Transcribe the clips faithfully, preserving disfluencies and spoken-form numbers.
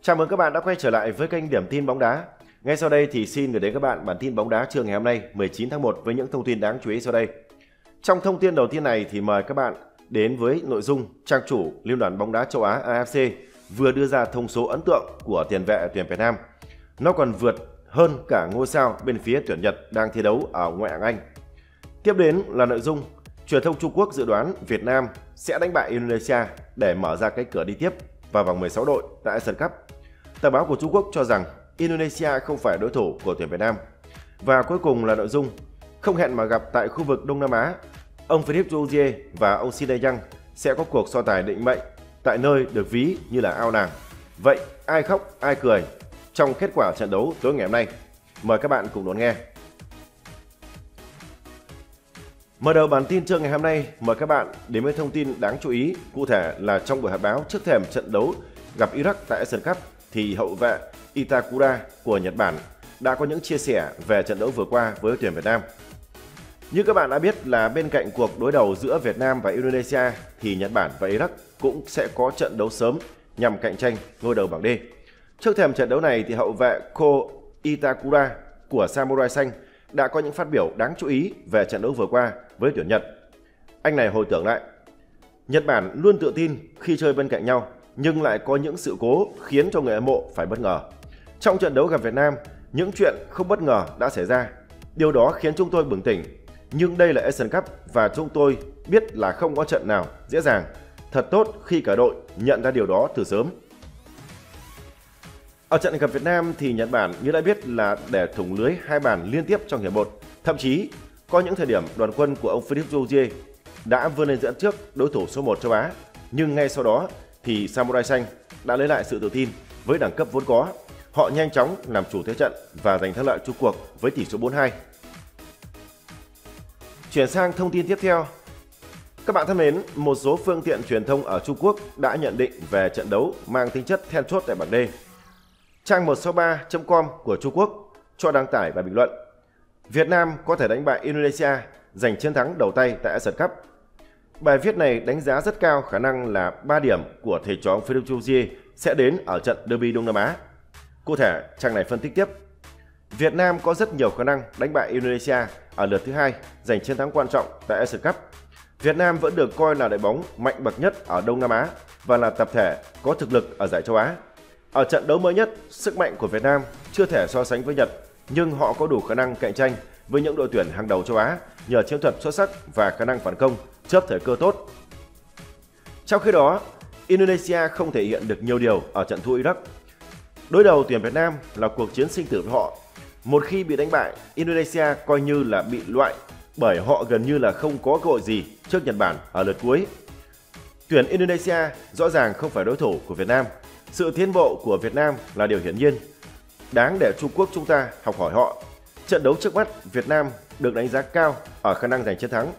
Chào mừng các bạn đã quay trở lại với kênh Điểm tin bóng đá. Ngay sau đây thì xin gửi đến các bạn bản tin bóng đá trưa ngày hôm nay mười chín tháng một với những thông tin đáng chú ý sau đây. Trong thông tin đầu tiên này thì mời các bạn đến với nội dung trang chủ Liên đoàn bóng đá châu Á A F C vừa đưa ra thông số ấn tượng của tiền vệ tuyển Việt Nam. Nó còn vượt hơn cả ngôi sao bên phía tuyển Nhật đang thi đấu ở ngoại hạng Anh. Tiếp đến là nội dung truyền thông Trung Quốc dự đoán Việt Nam sẽ đánh bại Indonesia để mở ra cái cửa đi tiếp vào vòng mười sáu đội tại Asian Cup. Tờ báo của Trung Quốc cho rằng Indonesia không phải đối thủ của tuyển Việt Nam. Và cuối cùng là nội dung không hẹn mà gặp tại khu vực Đông Nam Á. Ông Philippe Jouzier và ông Shin Tae-yong sẽ có cuộc so tài định mệnh tại nơi được ví như là ao nàng. Vậy ai khóc ai cười trong kết quả trận đấu tối ngày hôm nay? Mời các bạn cùng đón nghe. Mở đầu bản tin trưa ngày hôm nay, mời các bạn đến với thông tin đáng chú ý. Cụ thể là trong buổi họp báo trước thềm trận đấu gặp Iraq tại Asian Cup thì hậu vệ Itakura của Nhật Bản đã có những chia sẻ về trận đấu vừa qua với tuyển Việt Nam. Như các bạn đã biết là bên cạnh cuộc đối đầu giữa Việt Nam và Indonesia thì Nhật Bản và Iraq cũng sẽ có trận đấu sớm nhằm cạnh tranh ngôi đầu bảng D. Trước thềm trận đấu này thì hậu vệ Ko Itakura của Samurai Xanh đã có những phát biểu đáng chú ý về trận đấu vừa qua với tuyển Nhật. Anh này hồi tưởng lại, Nhật Bản luôn tự tin khi chơi bên cạnh nhau nhưng lại có những sự cố khiến cho người hâm mộ phải bất ngờ. Trong trận đấu gặp Việt Nam, những chuyện không bất ngờ đã xảy ra. Điều đó khiến chúng tôi bừng tỉnh. Nhưng đây là Asian Cup và chúng tôi biết là không có trận nào dễ dàng. Thật tốt khi cả đội nhận ra điều đó từ sớm. Ở trận gặp Việt Nam thì Nhật Bản như đã biết là để thủng lưới hai bàn liên tiếp trong hiệp một. Thậm chí có những thời điểm đoàn quân của ông Philippe Jouzier đã vươn lên dẫn trước đối thủ số một châu Á. Nhưng ngay sau đó thì Samurai Xanh đã lấy lại sự tự tin với đẳng cấp vốn có. Họ nhanh chóng làm chủ thế trận và giành thắng lợi chung cuộc với tỷ số bốn hai. Chuyển sang thông tin tiếp theo. Các bạn thân mến, một số phương tiện truyền thông ở Trung Quốc đã nhận định về trận đấu mang tính chất then chốt tại bảng D. Trang một sáu ba chấm com của Trung Quốc cho đăng tải bài bình luận Việt Nam có thể đánh bại Indonesia giành chiến thắng đầu tay tại Asian Cup. Bài viết này đánh giá rất cao khả năng là ba điểm của thầy trò Philippe Jouzier sẽ đến ở trận derby Đông Nam Á. Cụ thể, trang này phân tích tiếp. Việt Nam có rất nhiều khả năng đánh bại Indonesia ở lượt thứ hai, giành chiến thắng quan trọng tại Asian Cup. Việt Nam vẫn được coi là đội bóng mạnh bậc nhất ở Đông Nam Á và là tập thể có thực lực ở giải châu Á. Ở trận đấu mới nhất, sức mạnh của Việt Nam chưa thể so sánh với Nhật, nhưng họ có đủ khả năng cạnh tranh với những đội tuyển hàng đầu châu Á nhờ chiến thuật xuất sắc và khả năng phản công, chớp thời cơ tốt. Trong khi đó, Indonesia không thể hiện được nhiều điều ở trận thua Iraq. Đối đầu tuyển Việt Nam là cuộc chiến sinh tử với họ. Một khi bị đánh bại, Indonesia coi như là bị loại bởi họ gần như là không có cơ hội gì trước Nhật Bản ở lượt cuối. Tuyển Indonesia rõ ràng không phải đối thủ của Việt Nam. Sự tiến bộ của Việt Nam là điều hiển nhiên. Đáng để Trung Quốc chúng ta học hỏi họ. Trận đấu trước mắt Việt Nam được đánh giá cao ở khả năng giành chiến thắng.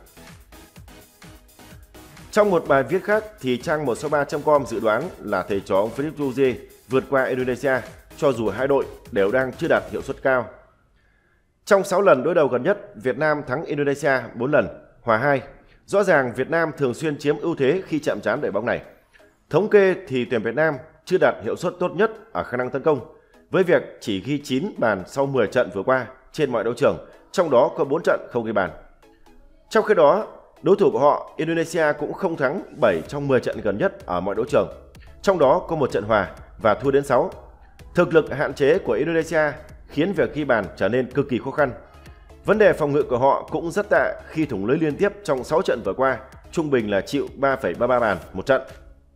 Trong một bài viết khác thì trang một sáu ba chấm com dự đoán là thầy trò ông Philippe Jouzier vượt qua Indonesia cho dù hai đội đều đang chưa đạt hiệu suất cao. Trong sáu lần đối đầu gần nhất, Việt Nam thắng Indonesia bốn lần, hòa hai. Rõ ràng Việt Nam thường xuyên chiếm ưu thế khi chạm trán đội bóng này. Thống kê thì tuyển Việt Nam chưa đạt hiệu suất tốt nhất ở khả năng tấn công, với việc chỉ ghi chín bàn sau mười trận vừa qua trên mọi đấu trường, trong đó có bốn trận không ghi bàn. Trong khi đó, đối thủ của họ, Indonesia cũng không thắng bảy trong mười trận gần nhất ở mọi đấu trường, trong đó có một trận hòa và thua đến sáu. Thực lực hạn chế của Indonesia khiến việc ghi bàn trở nên cực kỳ khó khăn. Vấn đề phòng ngự của họ cũng rất tệ khi thủng lưới liên tiếp trong sáu trận vừa qua, trung bình là chịu ba phẩy ba mươi ba bàn một trận.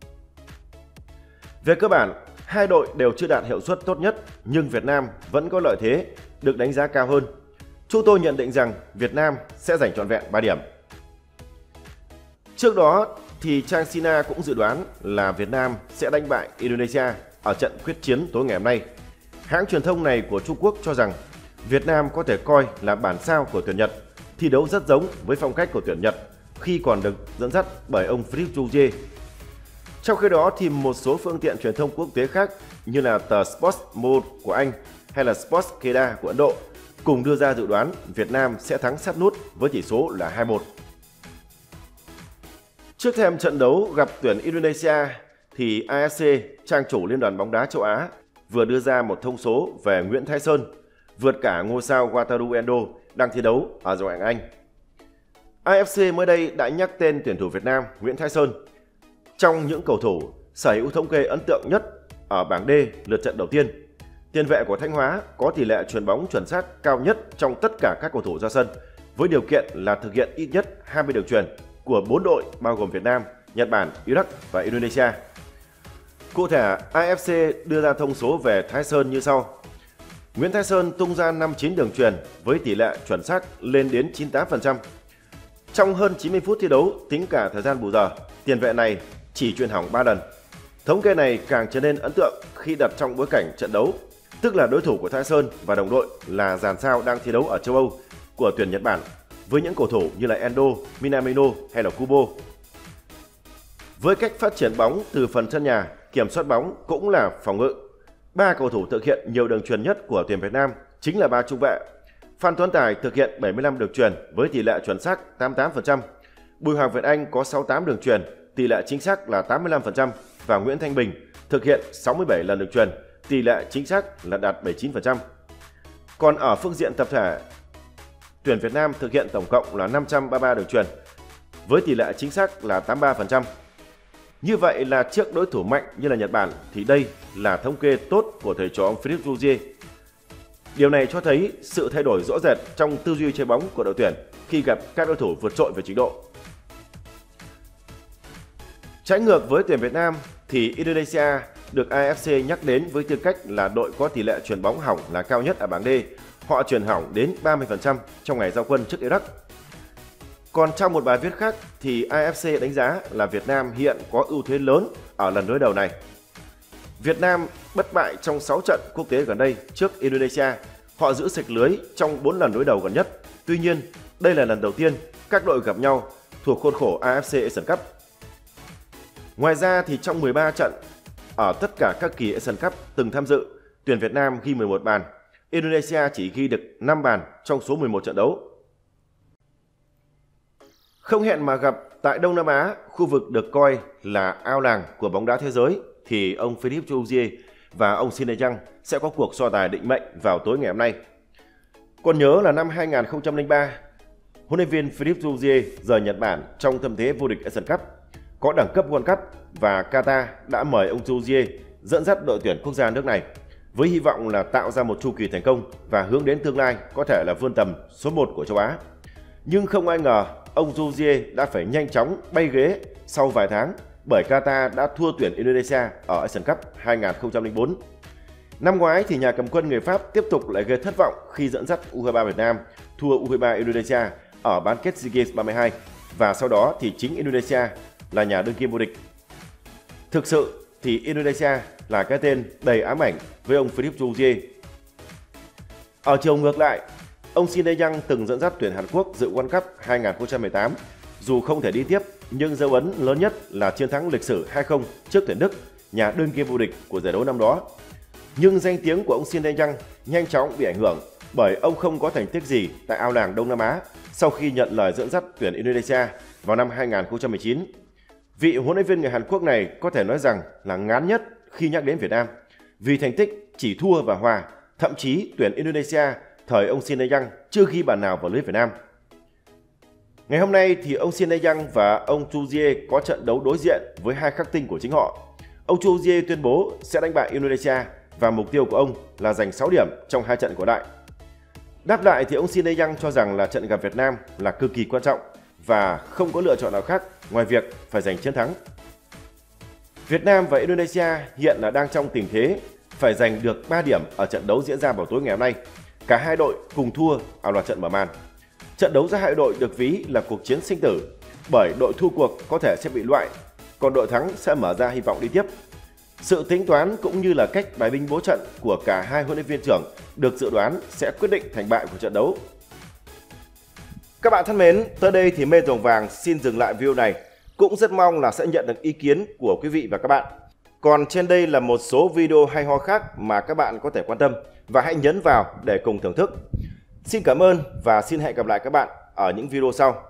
Về cơ bản, hai đội đều chưa đạt hiệu suất tốt nhất, nhưng Việt Nam vẫn có lợi thế được đánh giá cao hơn. Chúng tôi nhận định rằng Việt Nam sẽ giành trọn vẹn ba điểm. Trước đó thì trang Sina cũng dự đoán là Việt Nam sẽ đánh bại Indonesia ở trận quyết chiến tối ngày hôm nay. Hãng truyền thông này của Trung Quốc cho rằng Việt Nam có thể coi là bản sao của tuyển Nhật, thi đấu rất giống với phong cách của tuyển Nhật khi còn được dẫn dắt bởi ông Philippe Jouzier. Trong khi đó thì một số phương tiện truyền thông quốc tế khác như là tờ Sports Mode của Anh hay là Sports Keda của Ấn Độ cùng đưa ra dự đoán Việt Nam sẽ thắng sát nút với tỷ số là hai một. Trước thềm trận đấu gặp tuyển Indonesia thì a ép xê, trang chủ Liên đoàn bóng đá châu Á, vừa đưa ra một thông số về Nguyễn Thái Sơn, vượt cả ngôi sao Wataru Endo đang thi đấu ở giải Ngoại hạng Anh. a ép xê mới đây đã nhắc tên tuyển thủ Việt Nam Nguyễn Thái Sơn trong những cầu thủ sở hữu thống kê ấn tượng nhất ở bảng D lượt trận đầu tiên. Tiền vệ của Thanh Hóa có tỷ lệ chuyền bóng chuẩn xác cao nhất trong tất cả các cầu thủ ra sân, với điều kiện là thực hiện ít nhất hai mươi đường chuyền của bốn đội bao gồm Việt Nam, Nhật Bản, Iraq và Indonesia. Cụ thể, a ép xê đưa ra thông số về Thái Sơn như sau. Nguyễn Thái Sơn tung ra năm mươi chín đường chuyền với tỷ lệ chuẩn xác lên đến chín mươi tám phần trăm. Trong hơn chín mươi phút thi đấu, tính cả thời gian bù giờ, tiền vệ này chỉ chuyền hỏng ba lần. Thống kê này càng trở nên ấn tượng khi đặt trong bối cảnh trận đấu, tức là đối thủ của Thái Sơn và đồng đội là dàn sao đang thi đấu ở châu Âu của tuyển Nhật Bản với những cầu thủ như là Endo, Minamino hay là Kubo. Với cách phát triển bóng từ phần sân nhà, kiểm soát bóng cũng là phòng ngự, ba cầu thủ thực hiện nhiều đường chuyền nhất của tuyển Việt Nam chính là ba trung vệ. Phan Tuấn Tài thực hiện bảy mươi lăm đường chuyền với tỷ lệ chuẩn xác tám mươi tám phần trăm. Bùi Hoàng Việt Anh có sáu mươi tám đường chuyền, tỷ lệ chính xác là tám mươi lăm phần trăm và Nguyễn Thanh Bình thực hiện sáu mươi bảy lần đường chuyền, tỷ lệ chính xác là đạt bảy mươi chín phần trăm. Còn ở phương diện tập thể, tuyển Việt Nam thực hiện tổng cộng là năm trăm ba mươi ba đường chuyền với tỷ lệ chính xác là tám mươi ba phần trăm. Như vậy là trước đối thủ mạnh như là Nhật Bản thì đây là thống kê tốt của thầy trò ông Philippe Jouzier. Điều này cho thấy sự thay đổi rõ rệt trong tư duy chơi bóng của đội tuyển khi gặp các đối thủ vượt trội về trình độ. Trái ngược với tuyển Việt Nam thì Indonesia được a ép xê nhắc đến với tư cách là đội có tỷ lệ chuyền bóng hỏng là cao nhất ở bảng D. Họ chuyền hỏng đến ba mươi phần trăm trong ngày giao quân trước Iraq. Còn trong một bài viết khác thì a ép xê đánh giá là Việt Nam hiện có ưu thế lớn ở lần đối đầu này. Việt Nam bất bại trong sáu trận quốc tế gần đây trước Indonesia. Họ giữ sạch lưới trong bốn lần đối đầu gần nhất. Tuy nhiên, đây là lần đầu tiên các đội gặp nhau thuộc khuôn khổ a ép xê Asian Cup. Ngoài ra thì trong mười ba trận ở tất cả các kỳ Asian Cup từng tham dự, tuyển Việt Nam ghi mười một bàn, Indonesia chỉ ghi được năm bàn trong số mười một trận đấu. Không hẹn mà gặp tại Đông Nam Á, khu vực được coi là ao làng của bóng đá thế giới, thì ông Philippe Jouzier và ông Shin Tae-jung sẽ có cuộc so tài định mệnh vào tối ngày hôm nay. Còn nhớ là năm hai nghìn không trăm lẻ ba, huấn luyện viên Philippe Jouzier rời Nhật Bản trong tâm thế vô địch Asian Cup, có đẳng cấp World Cup và Qatar đã mời ông Jouzier dẫn dắt đội tuyển quốc gia nước này với hy vọng là tạo ra một chu kỳ thành công và hướng đến tương lai có thể là vươn tầm số một của châu Á. Nhưng không ai ngờ ông Jouzier đã phải nhanh chóng bay ghế sau vài tháng bởi Qatar đã thua tuyển Indonesia ở Asian Cup hai nghìn không trăm lẻ bốn. Năm ngoái thì nhà cầm quân người Pháp tiếp tục lại gây thất vọng khi dẫn dắt u hai ba Việt Nam thua u hai ba Indonesia ở bán kết SEA Games ba mươi hai và sau đó thì chính Indonesia là nhà đương kim vô địch. Thực sự thì Indonesia là cái tên đầy ám ảnh với ông Philippe Jouzier. Ở chiều ngược lại, ông Shin Tae-jung từng dẫn dắt tuyển Hàn Quốc dự World Cup hai nghìn không trăm mười tám. Dù không thể đi tiếp, nhưng dấu ấn lớn nhất là chiến thắng lịch sử hai không trước tuyển Đức, nhà đương kim vô địch của giải đấu năm đó. Nhưng danh tiếng của ông Shin Tae-jung nhanh chóng bị ảnh hưởng bởi ông không có thành tích gì tại ao làng Đông Nam Á sau khi nhận lời dẫn dắt tuyển Indonesia vào năm hai nghìn không trăm mười chín. Vị huấn luyện viên người Hàn Quốc này có thể nói rằng là ngán nhất khi nhắc đến Việt Nam vì thành tích chỉ thua và hòa, thậm chí tuyển Indonesia thời ông Shin Tae-jung chưa ghi bàn nào vào lưới Việt Nam. Ngày hôm nay thì ông Shin Tae-jung và ông Jouzier có trận đấu đối diện với hai khắc tinh của chính họ. Ông Jouzier tuyên bố sẽ đánh bại Indonesia và mục tiêu của ông là giành sáu điểm trong hai trận còn lại. Đáp lại thì ông Shin Tae-jung cho rằng là trận gặp Việt Nam là cực kỳ quan trọng và không có lựa chọn nào khác ngoài việc phải giành chiến thắng. Việt Nam và Indonesia hiện là đang trong tình thế phải giành được ba điểm ở trận đấu diễn ra vào tối ngày hôm nay. Cả hai đội cùng thua ở loạt trận mở màn. Trận đấu giữa hai đội được ví là cuộc chiến sinh tử bởi đội thua cuộc có thể sẽ bị loại, còn đội thắng sẽ mở ra hy vọng đi tiếp. Sự tính toán cũng như là cách bài binh bố trận của cả hai huấn luyện viên trưởng được dự đoán sẽ quyết định thành bại của trận đấu. Các bạn thân mến, tới đây thì Mê Rồng Vàng xin dừng lại video này. Cũng rất mong là sẽ nhận được ý kiến của quý vị và các bạn. Còn trên đây là một số video hay ho khác mà các bạn có thể quan tâm và hãy nhấn vào để cùng thưởng thức. Xin cảm ơn và xin hẹn gặp lại các bạn ở những video sau.